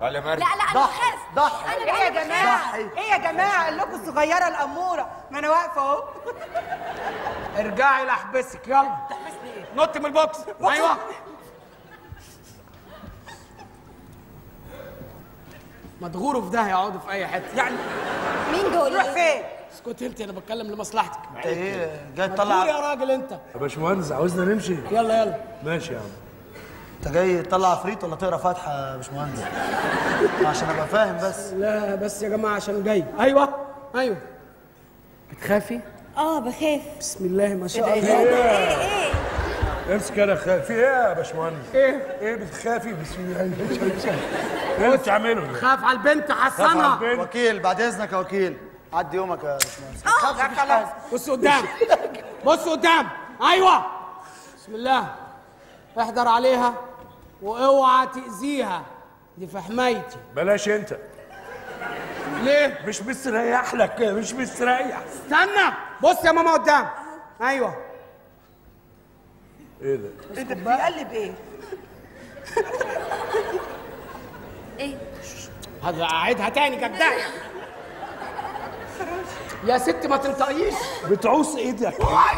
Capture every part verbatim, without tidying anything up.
على مريم. لا لا انا بخاف. ضحي. انا ايه يا جماعه؟ ايه يا جماعه؟ قال لكم الصغيره الاموره، ما انا واقفه اهو. ارجعي لاحبسك، يلا. تحبسني ايه؟ نط من البوكس. ايوه. ما تغوروا في ده يقعدوا في اي حته يعني. مين دول؟ روح فين؟ اسكت انت، انا بتكلم لمصلحتك. انت ايه جاي تطلع تطلع؟ يا راجل انت. يا باشمهندس عاوزنا نمشي؟ يلا يلا ماشي يا عم. انت جاي تطلع عفريت ولا تقرا فاتحه يا باشمهندس؟ عشان ابقى فاهم بس. لا بس يا جماعه عشان جاي. ايوه ايوه. بتخافي؟ اه بخاف. بسم الله ما شاء الله. ايه ايه؟ امسك انا خايف. في ايه يا باشمهندس؟ ايه؟ ايه بتخافي؟ بسم الله ما شاء الله. ايه بتعملوا ده؟ خاف على البنت حصنها. وكيل بعد اذنك يا وكيل، عدي يومك يا باشمهندس. اه لا خلاص. بص قدام، بص قدام. ايوه. بسم الله. احضر عليها واوعى تاذيها، دي في حمايتي. بلاش انت. ليه؟ مش مستريح لك، مش مستريح. استنى. بص يا ماما قدام. ايوه. ايه ده؟ انت بتقلب ايه؟ ايه؟ هذا اعيدها تاني جدايه. يا ست ما تنطقيش. بتعوص ايدك.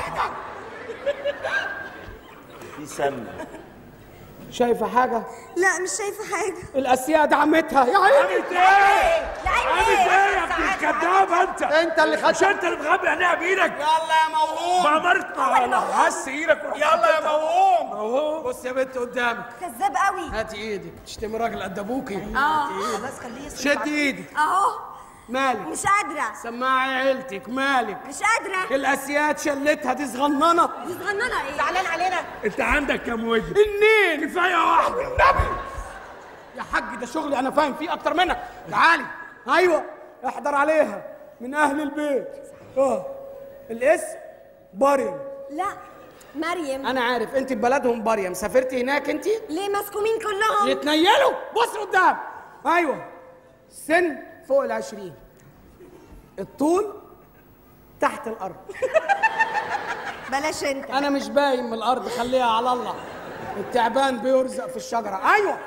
في سم. شايفه حاجه؟ لا مش شايفه حاجه. الاسياد عمتها يا عيني. عملت ايه؟ لا عملت ايه يا ابن الكذاب انت؟ انت اللي خدت. مش انت اللي مغمي عينيها بايدك؟ يلا يا موهوم. ما مرت على حس ايدك. يلا يا موهوم. موهوم. بص يا بنت قدامك. كذاب قوي. هاتي ايدك. تشتمي راجل قد ابوكي. اه خلاص خليه يصرف شد عليك. ايدك. اهو. مالك؟ مش قادره. سماعي عيلتك. مالك؟ مش قادره. الاسياد شلتها دي صغننه. دي صغننه ايه؟ زعلان علينا؟ انت عندك كام وجه؟ اتنين. كفايه واحده. النبي يا حاج، ده شغلي انا فاهم فيه اكتر منك. تعالي. ايوه. احضر عليها من اهل البيت. اه الاسم باريم. لا مريم. انا عارف انت ببلدهم باريم. سافرتي هناك انت؟ ليه مسكومين كلهم؟ يتنيلوا. بص قدام. ايوه. السن فوق العشرين. الطول تحت الارض. بلاش انت. انا مش باين من الارض، خليها على الله. التعبان بيرزق في الشجره. ايوه.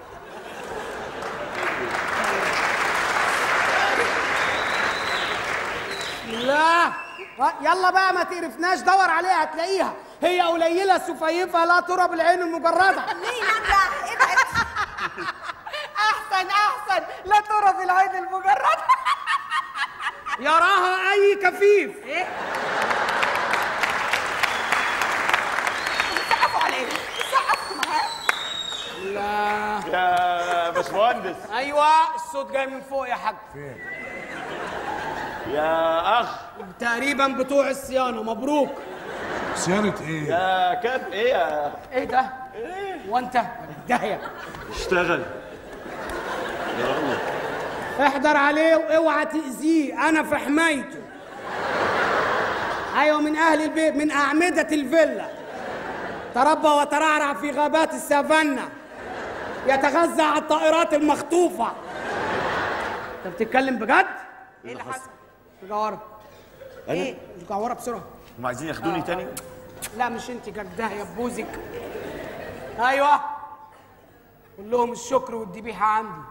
بسم الله. يلا بقى ما تقرفناش، دور عليها هتلاقيها. هي قليله سفيفه لا ترى بالعين المجرده. ليه نجح؟ ابعد. احسن احسن، لا ترى في العين المجرد. يراها اي كفيف. ايه؟ بتسقفوا على ايه؟ بتسقفوا معاه؟ لا. يا باشمهندس. ايوه الصوت جاي من فوق يا حاج. يا اخ. تقريبا بتوع الصيانه. مبروك. صيانه ايه؟ يا كاب ايه يا ايه ده؟ وانت داهيه. اشتغل. يلا. احضر عليه واوعى تاذيه، انا في حمايته. ايوه من اهل البيت، من اعمده الفيلا. تربى وترعرع في غابات السافانا، يتغذى على الطائرات المخطوفه. انت بتتكلم بجد؟ ايه اللي حصل؟ ارجع ورا. ايه؟ ارجع ورا بسرعه. هم عايزين ياخدوني تاني؟ لا مش انت جدها يا بوزك. ايوه. قول لهم الشكر والذبيحه عندي.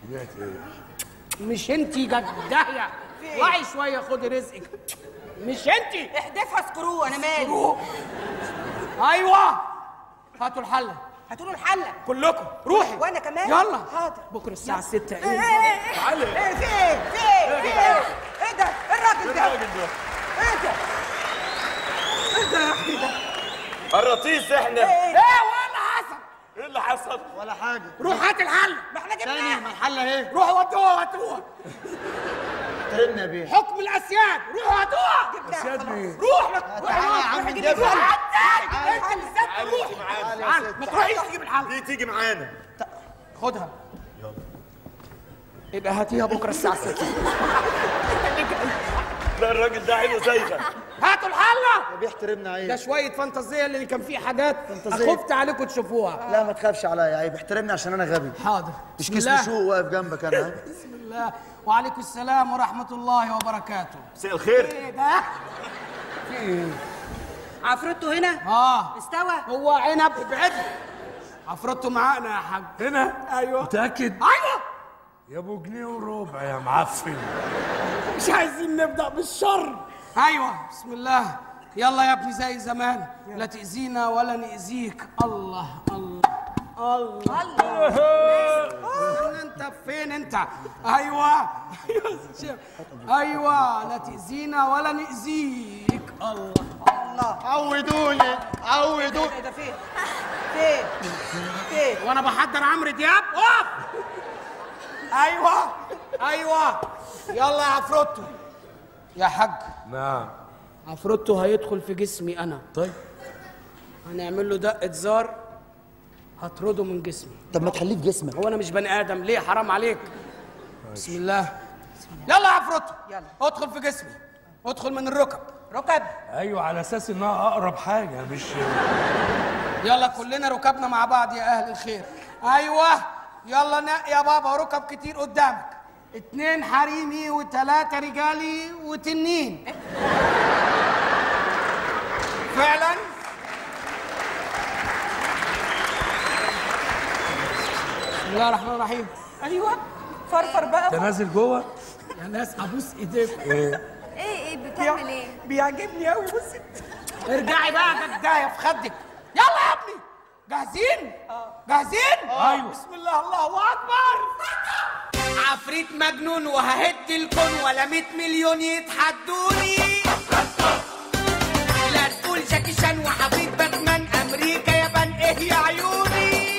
مش انت جدها. وعي شويه خدي رزقك. مش انت. احدفها سكرو، انا مالي. ايوه. هاتوا الحله. هاتوا له الحله كلكم روحي. وانا كمان. يلا. حاضر. بكره الساعه ستة. ايه ايه ايه؟ تعالي. ايه في ايه؟ في ايه؟ في ايه؟ ايه ده؟ ايه الراجل ده؟ ايه ده؟ ايه ده يا اخي ده؟ الرطيس احنا. ايه ولا حصل؟ ايه اللي حصل؟ ولا حاجه. روح هات الحله. ما احنا تاني جبناها. ما الحله ايه؟ روحوا ودوها هاتوها. ترن يا بيه. حكم الاسياد. روحوا هاتوها. اسياد مين؟ روح لك. تعالى يا عم روح نجيبها. روح هات. انت اللي سبت. روح. تعال. ما تروحيش تجيب الحله. دي تيجي معانا. خدها. يلا. يبقى هاتيها بكره الساعه ستة. لا الراجل ده عينه زيغه. هاتوا الحله. بيحترمنا ده عيب. شويه فانتازيه اللي كان فيه حاجات فانتازية. خفت عليكم تشوفوها. لا ما تخافش عليا عيب، احترمني عشان انا غبي. حاضر. مش بسم كيس الله. سوق واقف جنبك انا. بسم الله. وعليكم السلام ورحمه الله وبركاته. مساء الخير. ايه ده؟ في ايه؟ عفرته هنا؟ اه استوى؟ هو عنب. ابعد. عفرته معانا يا حاج. هنا؟ ايوه. متاكد؟ ايوه. يا ابو جنيه وربع يا معفن. مش عايزين نبدأ بالشر. أيوه بسم الله. يلا يا ابني زي زمان. لا تأذينا ولا نأذيك. الله الله الله الله. انت فين انت؟ ايوه ايوه لا تأذينا ولا نأذيك. الله الله. عودوني عودوني. ايه ده فين؟ فين؟ فين؟ وانا بحضر عمرو دياب. اقف. ايوه ايوه يلا يا عفروتو. يا حاج. نعم. عفروتو هيدخل في جسمي انا. طيب هنعمل له دقة زار هطرده من جسمي. طب ما تخليه في جسمك. هو انا مش بني ادم ليه؟ حرام عليك. بسم الله. يلا يا عفروتو. يلا. ادخل في جسمي. ادخل من الركب. ركب. ايوه على اساس انها اقرب حاجه مش. يلا كلنا ركبنا مع بعض يا اهل الخير. ايوه يلا نقي يا بابا ركب كتير قدامك. اتنين حريمي وتلاتة رجالي وتنين. فعلا بسم الله الرحمن الرحيم. ايوه فرفر بقى. انت نازل جوه؟ يا ناس ابوس ايديكم. ايه ايه ايه بتعمل ايه؟ بيعجبني قوي. بصي ارجعي بقى جدايه في خدك. يلا يا ابني جاهزين؟ جاهزين؟ ايوه. بسم الله الله اكبر. عفريت مجنون وههد الكون ولا مية مليون يتحدوني. لا تقول جاكي شان وحفيد باتمان امريكا يابان ايه يا عيوني.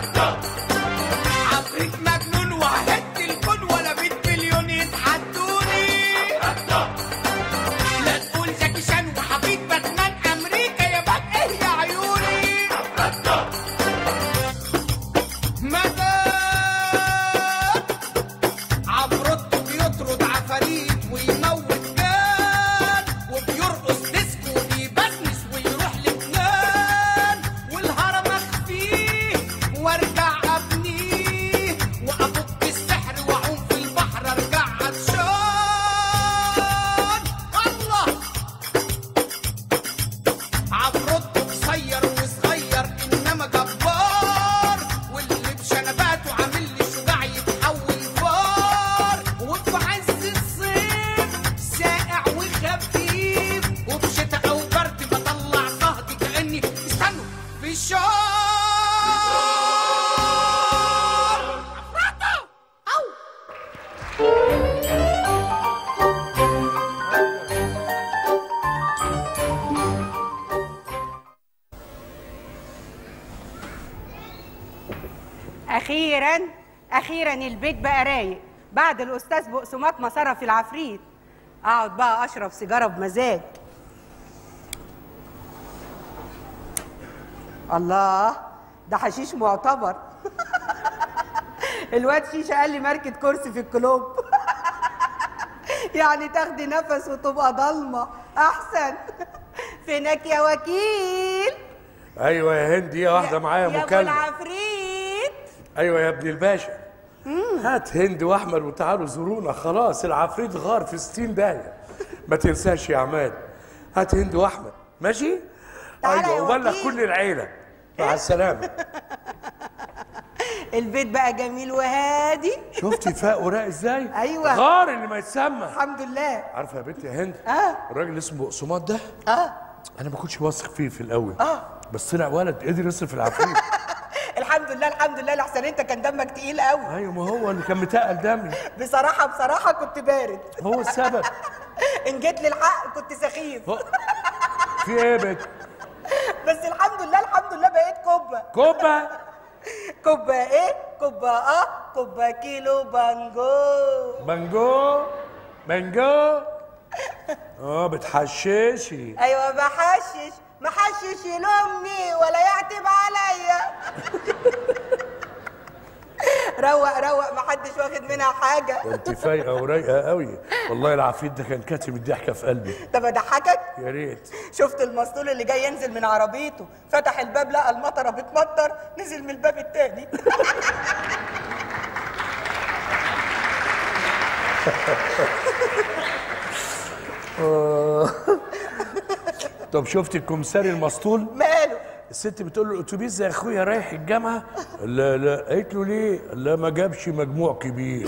عفريت مجنون وههد الكون ولا مية مليون يتحدوني. لا تقول جاكي شان وحفيد باتمان امريكا يابان ايه يا عيوني. مدى عفروتو بيطرد عفاريت ويموت جان وبيرقص ديسكو وبيبسمس ويروح لبنان والهرم اخفيه وارجع ابنيه وافك السحر واعوم في البحر ارجع عطشان. الله. عفروتو قصير وصغير انما جبار واللي بشنباته عامل لي شجاع يتحول فار وفي عز الصيف ساقع وخفيف وفي شتاء او برد بطلع قهدي كاني استنوا في الشار. عفروتو او اخيرا اخيرا البيت بقى رايق بعد الاستاذ بقسماط ما صرف العفريت. اقعد بقى اشرب سيجاره بمزاج. الله ده حشيش معتبر. الواد شيشه قال لي ماركه كرسي في الكلوب. يعني تاخدي نفس وتبقى ضلمه احسن. فينك يا وكيل؟ ايوه يا هند دي واحده معايا يا ابو مكالمه. العفريت. ايوه يا ابن الباشا. هات هند واحمد وتعالوا زورونا. خلاص العفريت غار في ستين داهيه. ما تنساش يا عماد. هات هند واحمد ماشي؟ تعالى ايوه يا وبلغ وكيل. كل العيله. مع السلامه. البيت بقى جميل وهادي. شفتي فاق وراق ازاي؟ أيوة. غار اللي ما يتسمى. الحمد لله. عارفه يا بنت يا هند؟ اه الراجل اللي اسمه بقسماط ده اه انا ما كنتش واثق فيه في الاول. اه بس طلع ولد قدر يصرف العفريت. الحمد لله الحمد لله. لحسن انت كان دمك تقيل قوي. ايوه ما هو اللي كان متقل دمي. بصراحه بصراحه كنت بارد. هو السبب. ان جيت للحق كنت سخيف. هو- في ايه يا بنت؟ بس الحمد لله الحمد لله بقيت كوبا. كوبا. كوبا ايه؟ كوبا اه كوبا كيلو بانجو. بانجو بانجو. اه بتحششي. ايوه بحشش محشش لامي ولا يعتب عليا. روق روق محدش واخد منها حاجه. انت فايقه ورايقه قوي والله. العفريت ده كان كاتم الضحكه في قلبي. طب اضحكك؟ يا ريت. شفت المسطول اللي جاي ينزل من عربيته فتح الباب لقى المطره بتمطر نزل من الباب التاني. طب شفت الكمساري المسطول؟ ماله؟ الست بتقول له الاتوبيس زي اخويا رايح الجامعه. لا لا. قالت له ليه؟ لا ما جابش مجموع كبير.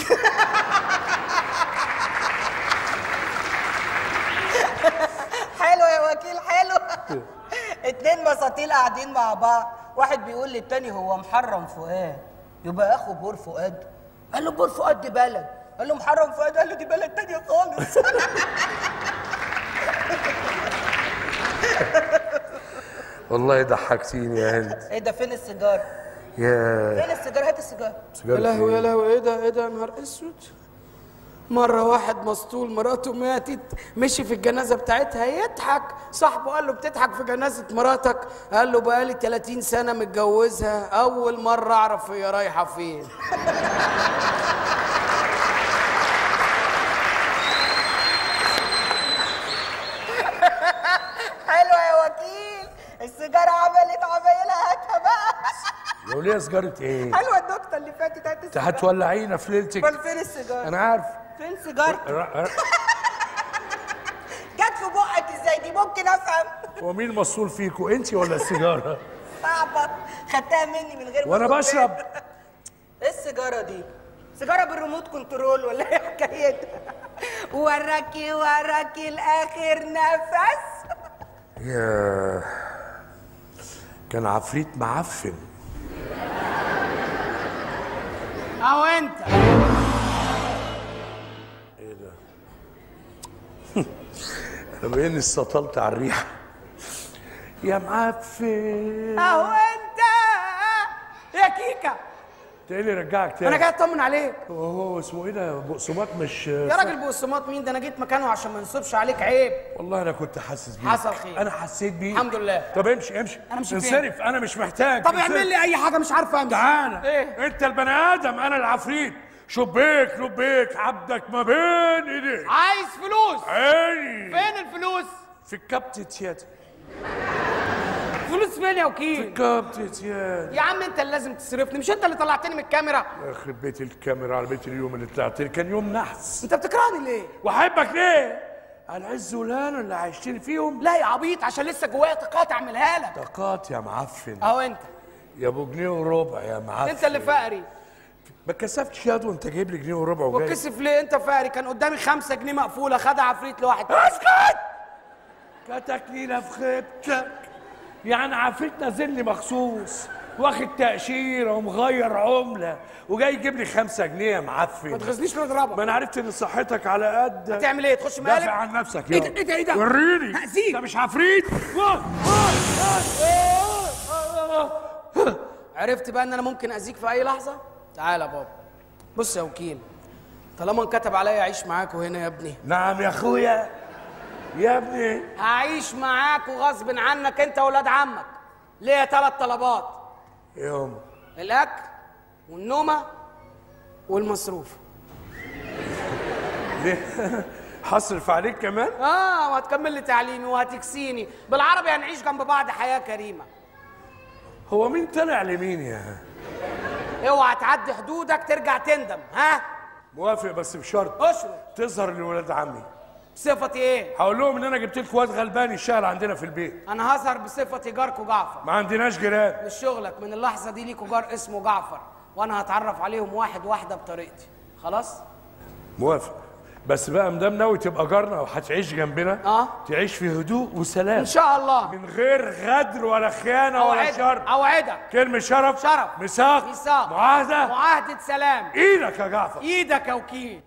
حلو يا وكيل حلو. اتنين مساطيل قاعدين مع بعض، واحد بيقول للتاني هو محرم فؤاد يبقى اخو بور فؤاد؟ قال له بور فؤاد دي بلد. قال له محرم فؤاد؟ قال له دي بلد تانية خالص. والله ضحكتيني يا هند. ايه ده؟ فين السيجار؟ يا فين السيجار؟ هات السيجار. يا لهوي يا لهوي، ايه ده ايه ده يا نهار اسود. مرة واحد مسطول مراته ماتت، مشي في الجنازة بتاعتها يضحك، صاحبه قال له بتضحك في جنازة مراتك؟ قال له بقالي ثلاثين سنة متجوزها، أول مرة أعرف هي رايحة فين. حلوة يا وكيل، السيجارة عملت عمايلها، هاتها بقى. لو ليه سجارة ايه؟ حلوة النكتة اللي فاتت، هات انت السيجارة. هتولعينا في ليلتك. امال فين السيجارة؟ انا عارف. فين سيجارتك؟ ر- ر- جت في بقك ازاي دي؟ ممكن افهم. هو مين مسؤول فيكوا، انت ولا السيجاره؟ صعبة، خدتها مني من غير ما وانا أخد بشرب. بالي. ايه السيجارة دي؟ سيجارة بالريموت كنترول ولا ايه حكايتها؟ وراكي وراكي لاخر نفس. يا كان عفريت معفن. أو أنت. ايه ده؟ انا باني استطلت على الريحه. يا معفن. أو أنت يا كيكة. انت ايه اللي رجعك تاني؟ أنا جاي أطمن عليك. هو اسمه ايه ده؟ بقسماط مش يا راجل بقسماط مين ده؟ أنا جيت مكانه عشان ما نصبش عليك، عيب. والله انا كنت حاسس بيه. حصل خير. انا حسيت بيه. الحمد لله. طب امشي امشي. أنا مش فين؟ انصرف، انا مش محتاج. طب انصرف. اعمل لي أي حاجة، مش عارفة أمشي. تعالى. إيه؟ انت البني ادم، انا العفريت. شبيك لبيك عبدك ما بين ايديك. عايز فلوس. عيني. فين الفلوس؟ في الكبتة يد. فلوس فين يا وكيل؟ كبتة يد. يا عم انت اللي لازم تصرفني، مش انت اللي طلعتني من الكاميرا؟ يخرب بيت الكاميرا على بيت اليوم اللي طلعت لي، كان يوم نحس. انت بتكرهني ليه؟ واحبك ليه؟ على العز والهنا اللي عايشين فيهم. لا يا عبيط، عشان لسه جوايا طاقات اعملها لك. طاقات يا معفن. اهو انت. يا ابو جنيه وربع يا معفن. انت اللي فقري. ما كسفتش يد وانت جايب لي جنيه وربع وجاي. وكسف ليه؟ انت فقري. كان قدامي خمسة جنيه مقفولة، خدها عفريت لواحد. اسكت! كتكليله في خيبتك. يعني عفريت نازل لي مخصوص، واخد تأشيرة ومغير عملة وجاي يجيب لي خمسة جنيه يا معفن. ما تغزنيش نضربك. ما انا عرفت ان صحتك على قد. هتعمل ايه؟ تخش مقالب؟ دافع عن نفسك. ايه يلا. ده ايه ده ايه ده؟ وريني. هأذيك. انت مش عفريت. عرفت بقى ان انا ممكن اذيك في اي لحظة؟ تعالى يا بابا. بص يا وكيل، طالما انكتب عليا اعيش معاكوا هنا يا ابني. نعم يا اخويا. يا ابني هعيش معاكوا غصب عنك انت واولاد عمك. ليا ثلاث طلبات: يوم الاكل والنومه والمصروف. ليه؟ هصرف عليك كمان؟ اه، وهتكمل لي تعليمي وهتكسيني. بالعربي هنعيش جنب بعض حياه كريمه. هو مين طلع لمين يا؟ اوعى تعدي حدودك ترجع تندم. ها؟ موافق بس بشرط اشرب. تظهر لولاد عمي. بصفتي ايه؟ هقول لهم ان انا جبت لكم واد غلبان يشتغل عندنا في البيت. انا هظهر بصفتي جاركو جعفر. ما عندناش جيران. مش شغلك، من اللحظه دي ليكوا جار اسمه جعفر، وانا هتعرف عليهم واحد واحده بطريقتي. خلاص؟ موافق، بس بقى مدام ناوي تبقى جارنا وهتعيش جنبنا اه تعيش في هدوء وسلام ان شاء الله، من غير غدر ولا خيانه ولا اوعدك شر. اوعدك. كلمه شرف. شرف. ميثاق. ميثاق. معاهده. معاهده سلام. ايدك يا جعفر. ايدك يا وكيل.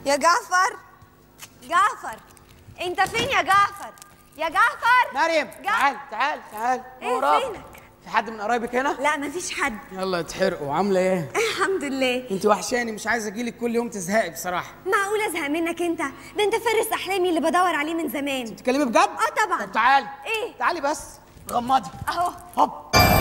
يا جعفر جعفر انت فين يا جعفر؟ يا جعفر مريم تعال تعال تعال. ايه فينك؟ في حد من قرايبك هنا؟ لا مفيش حد. يلا اتحرقوا. عامله ايه؟ الحمد لله. انت وحشاني، مش عايزه اجيلك كل يوم تزهقي بصراحه. معقول ازهق منك انت؟ ده انت فارس احلامي اللي بدور عليه من زمان. بتتكلمي بجد؟ اه طبعا. طب تعالي. ايه؟ تعالي بس غمضي اهو. هوب.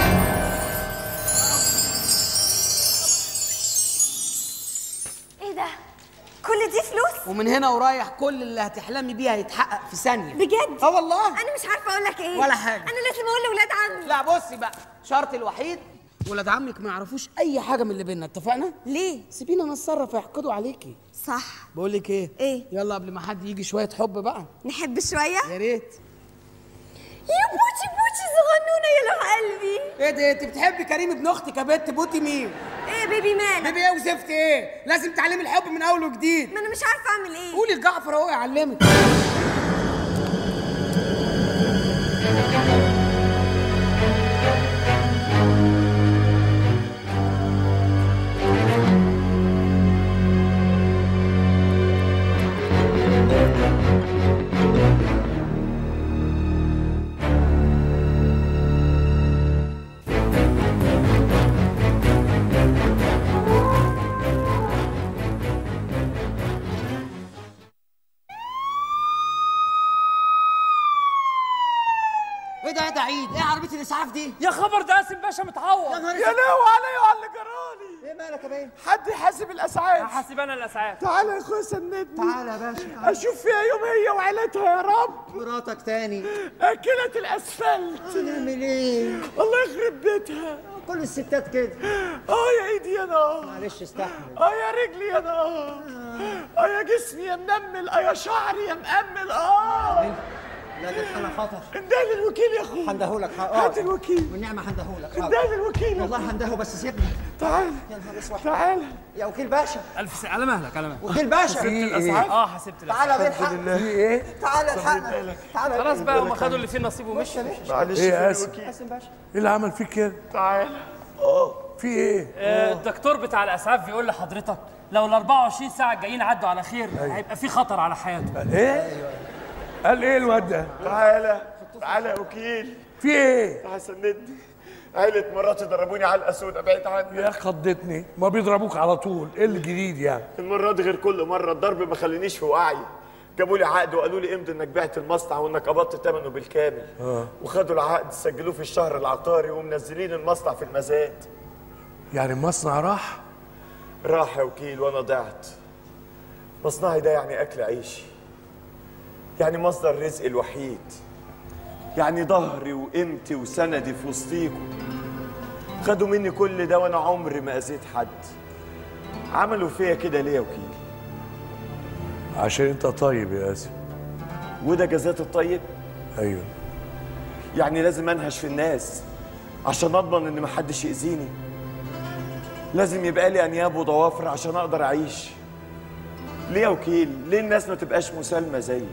ايه ده؟ كل دي فلوس؟ ومن هنا ورايح كل اللي هتحلمي بيه هيتحقق في ثانيه. بجد؟ اه والله. انا مش عارفه اقول لك ايه. ولا حاجه. انا لازم اقول لاولاد عمي. لا بصي بقى، شرطي الوحيد ولاد عمك ما يعرفوش اي حاجه من اللي بينا، اتفقنا؟ ليه؟ سيبينا نتصرف يحقدوا عليكي. صح. بقول لك ايه؟ ايه؟ يلا قبل ما حد يجي شويه حب بقى. نحب شويه؟ يا ريت. يا بوتي بوتي صغنونه يا لو قلبي. ايه ده؟ انت بتحبي كريم ابن اختك يا بنت؟ بوتي مين؟ ايه بيبي مان؟ بيبي ايه وزفت ايه؟ لازم تعلمي الحب من اول وجديد. ما انا مش عارفه اعمل ايه. قولي لجعفر اهو يعلمك. ايه ده يا ده عيد؟ ايه عربيه الاسعاف دي؟ يا خبر ده قاسم باشا متعور. يا نهار يا لهوي عليا وعلى اللي جرالي. ايه مالك يا بيه؟ حد يحاسب الاسعاف. هحاسب انا الاسعاف. تعالى يا اخويا سندني. تعالى يا باشا. اشوف فيها يوم هي وعيلتها يا رب. مراتك تاني. اكلت الاسفلت. نعمل ايه؟ الله يخرب بيتها. كل الستات كده. اه يا ايدي يا نار. معلش استحمل. اه يا رجلي يا نار. اه يا جسمي يا منمل. اه يا شعري يا مأمل. اه لا دي الحالة خطر. اندهلي الوكيل يا اخويا. هندهولك. هات الوكيل. والنعمة هندهولك. اندهلي الوكيل. والله هندهه بس سيبني. تعال. يا نهار اسود. تعال. يا وكيل باشا. الف س... على مهلك على مهلك. وكيل باشا. حسبت الاسعاف؟ اه حسبت الاسعاف. تعالى بالحق. في ايه؟ تعالى الحق. تعالى. خلاص بقى هم خدوا اللي فيه نصيب ومشوا. معلش ايه في يا اسم؟ الوكيل. قاسم باشا. ايه اللي عمل فيك كده؟ تعال. في ايه؟ آه الدكتور بتاع الاسعاف بيقول لحضرتك لو ال أربعة وعشرين ساعه الجايين عدوا على خير هيبقى في خطر على حياته. ايه؟ قال ايه الواد ده؟ تعالى. تعالى يا وكيل. في ايه؟ تعال سندني. عيلة مراتي ضربوني علقة سودة بعيد عني. يا خضتني، ما بيضربوك على طول، ايه الجديد يعني؟ المرة دي غير كل مرة، الضرب ما خلينيش في وعي. جابوا لي عقد وقالوا لي امضي انك بعت المصنع وانك قبضت ثمنه بالكامل. اه وخدوا العقد سجلوه في الشهر العقاري ومنزلين المصنع في المزاد. يعني المصنع راح؟ راح يا وكيل وانا ضعت. مصنعي ده يعني اكل عيشي. يعني مصدر رزقي الوحيد. يعني ظهري وقيمتي وسندي في وسطيكم. خدوا مني كل ده وانا عمري ما اذيت حد. عملوا فيا كده ليه يا وكيل؟ عشان انت طيب يا اسم. وده جزات الطيب؟ ايوه. يعني لازم انهش في الناس عشان اضمن ان محدش يأذيني. لازم يبقى لي انياب وضوافر عشان اقدر اعيش. ليه يا وكيل؟ ليه الناس ما تبقاش مسالمه زيي؟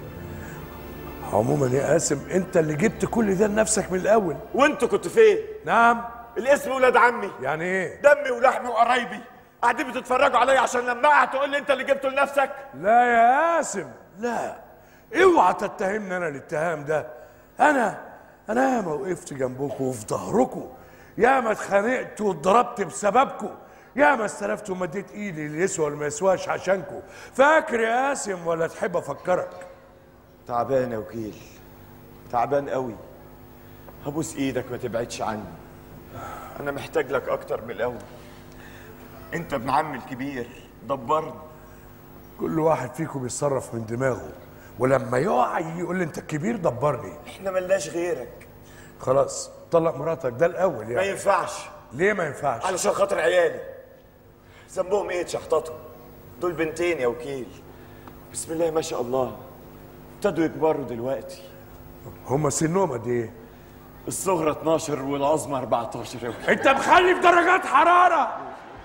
عموما يا قاسم انت اللي جبت كل ده لنفسك من الاول. وانت كنت فين؟ نعم. الاسم ولاد عمي. يعني ايه؟ دمي ولحمي وقرايبي قاعدين بتتفرجوا عليا عشان لما اقع تقول لي انت اللي جبته لنفسك. لا يا قاسم لا، اوعى تتهمني انا الاتهام ده. انا انا ياما وقفت جنبكم وفي ظهركم، ياما اتخانقت واتضربت بسببكم، ياما استلفت ومديت ايدي اللي يسوى اللي ما يسواش عشانكم. فاكر يا قاسم ولا تحب افكرك؟ تعبان يا وكيل، تعبان قوي. هبوس ايدك ما تبعدش عني. انا محتاج لك اكتر من الاول. انت ابن عمي الكبير، دبرني. كل واحد فيكم بيتصرف من دماغه، ولما يقع يقول لي انت الكبير دبرني. احنا ملناش غيرك. خلاص طلق مراتك ده الاول يعني. ما ينفعش. ليه ما ينفعش؟ علشان خاطر عيالي. ذنبهم ايه تشحططهم؟ دول بنتين يا وكيل، بسم الله ما شاء الله، ابتدوا يكبروا دلوقتي. هما سنهم قد ايه؟ الصغرى اتناشر والعظمى اربعتاشر يا وكيل. انت مخلي في درجات حراره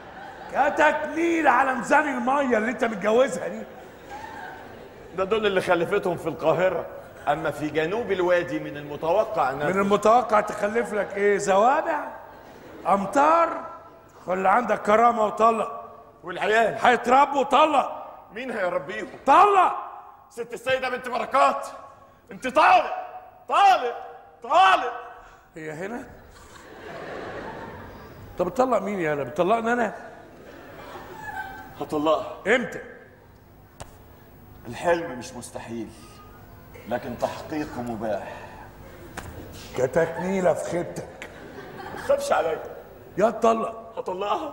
كتكليل على ميزان الميه اللي انت متجوزها دي. ده دول اللي خلفتهم في القاهره، اما في جنوب الوادي من المتوقع ان من المتوقع تخلف لك ايه؟ زوابع؟ امطار؟ ولا عندك كرامه وطلق؟ والعيال هيتربوا وطلق. مين هيربيهم؟ طلق. ست السيدة بنت بركات. انت طالق طالق طالق. هي هنا؟ طب بتطلق مين يا انا؟ بتطلقني انا؟ هطلقها. امتى؟ الحلم مش مستحيل لكن تحقيقه مباح. كتكنيله في خيبتك. ما تخافش عليا. يا تطلق. هطلقها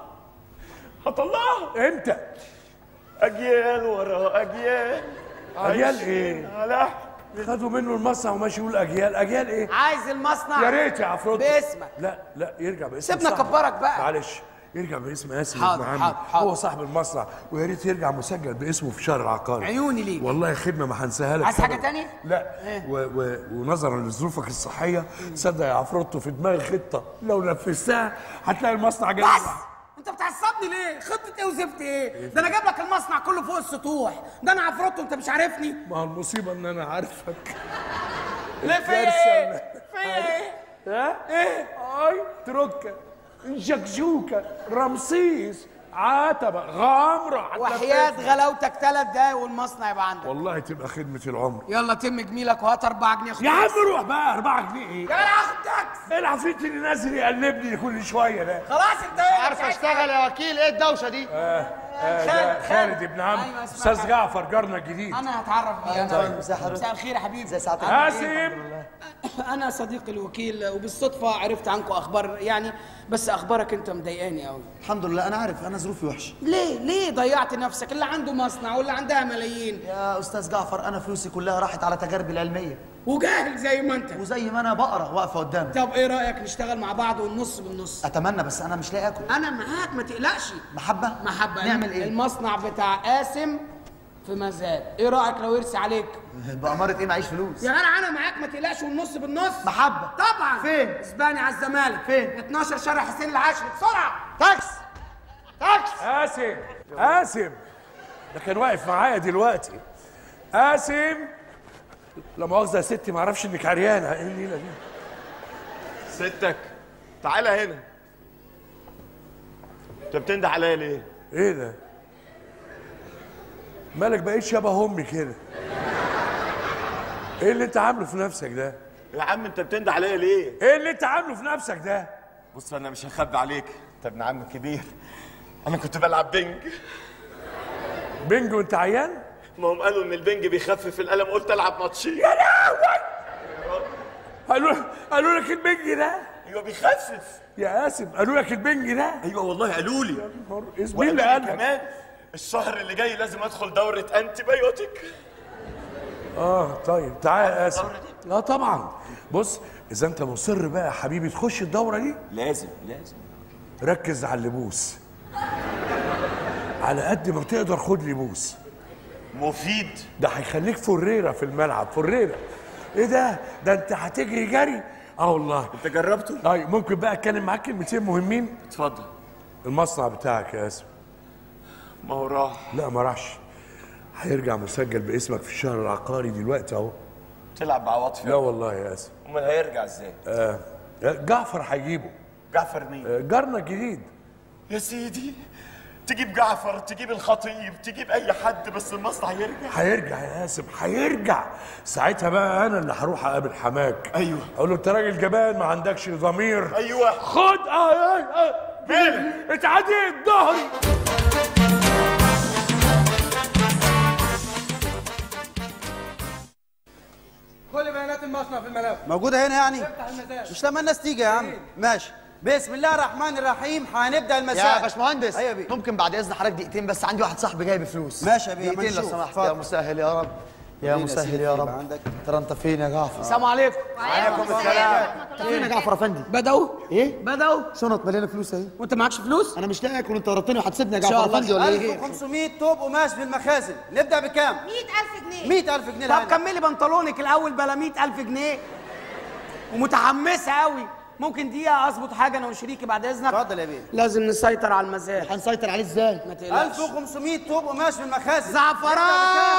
هطلقها. امتى؟ اجيال ورا اجيال. اجيال ايه؟ على خدوا منه المصنع وماشي يقول اجيال. اجيال ايه؟ عايز المصنع يا ريت يا عفروتو باسمك. لا لا يرجع باسم سيبنا صاحبه. كبرك بقى. معلش يرجع باسم اسم حاضر، ابن عمي. حاضر، حاضر. هو صاحب المصنع ويا ريت يرجع مسجل باسمه في الشهر العقاري. عيوني ليك. والله خدمه ما هنساها لك. عايز حاجه تانية؟ لا و و ونظرا لظروفك الصحيه صدق يا عفروتو في دماغي خطه لو نفذتها هتلاقي المصنع جاي. بس انت بتعصبني ليه؟ خطه ايه وزفت ايه؟ ده انا جايب لك المصنع كله فوق السطوح. ده انا عفروتو انت مش عارفني؟ ما هو المصيبه ان انا عارفك. ليه في ايه؟ في ايه؟ ها؟ ايه؟ اي تركه جكجوكه رمسيس عتبه غامره. وحياة غلاوتك ثلاث دقايق والمصنع يبقى عندك. والله تبقى خدمه العمر. يلا تم جميلك وهات أربعة جنيه. يا عم روح بقى. أربعة جنيه ايه؟ يا اخد تاكس. ايه العفريت اللي نازل يقلبني كل شويه ده؟ خلاص انت مش عارف اشتغل يا وكيل. ايه الدوشه دي؟ آه آه ده خالد ابن عم أيوة استاذ جعفر جارنا الجديد. انا هتعرف بيه. انا طيب، ازي حضرتك؟ مساء الخير يا حبيبي. ازي سعادتك؟ قاسم. انا صديقي الوكيل وبالصدفه عرفت عنكم اخبار يعني، بس اخبارك انت مضايقاني قوي. الحمد لله انا عارف انا ظروفي وحشه. ليه ليه ضيعت نفسك؟ اللي عنده مصنع واللي عندها ملايين. يا استاذ جعفر انا فلوسي كلها راحت على تجاربي العلميه وجاهل زي ما انت. وزي ما انا بقرا واقفه قدامي. طب ايه رايك نشتغل مع بعض والنص بالنص؟ اتمنى بس انا مش لاقي اكل. انا معاك ما تقلقش. محبه محبه. نعمل ايه؟ المصنع بتاع قاسم في مزاد، ايه رايك لو يرسي عليك؟ بأمارة ايه معيش فلوس؟ يا جدع انا معاك ما تقلقش والنص بالنص. محبه طبعا. فين؟ اسباني على الزمالك. فين؟ اتناشر شارع حسين العاشري. بسرعه. تاكس تاكس. قاسم قاسم ده كان واقف معايا دلوقتي. قاسم لا مؤاخذه يا ستي ما اعرفش انك عريانه. ايه الليله دي؟ ستك تعالى هنا. انت بتنده عليا ليه؟ ايه ده؟ مالك بقيت شبه امي كده؟ ايه اللي انت عامله في نفسك ده؟ يا عم انت بتنده عليا ليه؟ ايه اللي انت عامله في نفسك ده؟ بص انا مش هخبي عليك، انت ابن عم كبير. انا كنت بلعب بينج. بنج وانت عيان؟ ما هم قالوا ان البنج بيخفف الالم، قلت العب ماتشين. يا لهوي! قالوا قالوا لك البنج ده؟ ايوه بيخفف. يا قاسم قالوا لك البنج ده؟ ايوه والله قالوا لي. مين اللي قال لك؟ كمان الشهر اللي جاي لازم ادخل دوره انتي بايوتيك. اه طيب تعال يا قاسم. اه طبعا. بص اذا انت مصر بقى يا حبيبي تخش الدوره دي لازم لازم ركز على اللبوس. على قد ما تقدر خد لي بوس. مفيد. ده هيخليك فريره في الملعب. فريره ايه ده؟ ده انت هتجري جري. اه والله. انت جربته؟ طيب ممكن بقى اتكلم معاك كلمتين مهمين؟ اتفضل. المصنع بتاعك يا قاسم ما هو راح. لا ما راحش. هيرجع مسجل باسمك في الشهر العقاري دلوقتي اهو. تلعب مع عواطف؟ لا والله يا قاسم. امال هيرجع ازاي؟ آه جعفر هيجيبه. جعفر مين؟ آه جارنا الجديد. يا سيدي تجيب جعفر، تجيب الخطيب، تجيب اي حد بس المصنع هيرجع. هيرجع يا قاسم هيرجع. ساعتها بقى انا اللي هروح اقابل حماك. ايوه. اقول له انت راجل جبان ما عندكش ضمير. ايوه. خد اه اه اه مالك؟ اتعديت ظهري. كل بيانات المصنع في الملف موجودة هنا يعني؟ افتح المزاد. مش لما الناس تيجي يا عم. ماشي. بسم الله الرحمن الرحيم هنبدأ المساء. يا باشمهندس ايوه بيه. ممكن بعد اذن حضرتك دقيقتين بس عندي واحد صاحبي جايب فلوس. ماشي يا بيه. دقيقتين لو نشوف. سمحت. اتفضل. يا مسهل يا رب. يا خلينا مسهل سيدي يا يبقى رب. عندك. ترى انت فين يا جعفر؟ السلام عليكم. وعليكم السلام. فين يا جعفر افندي؟ بدأوا ايه؟ بدأوا. شنط مليانه فلوس اهي. وانت معكش فلوس؟ انا مش لاقي اكل. انت ورطتني وهتسيبني يا إن شاء جعفر الله. افندي ولا ايه؟ ألف وخمسمية توب قماش في المخازن. نبدأ بكام؟ مية ألف جنيه. مية ألف جنيه. طب كملي بنطلونك الاول بلا مية ألف جنيه. ومتحمسه قوي. ممكن دقيقه اظبط حاجه انا وشريكي بعد اذنك؟ اتفضل يا بيه. لازم نسيطر على المزاد. هنسيطر عليه ازاي؟ ما تقلقش. ألف وخمسمية توب قماش في المخازن. زعفران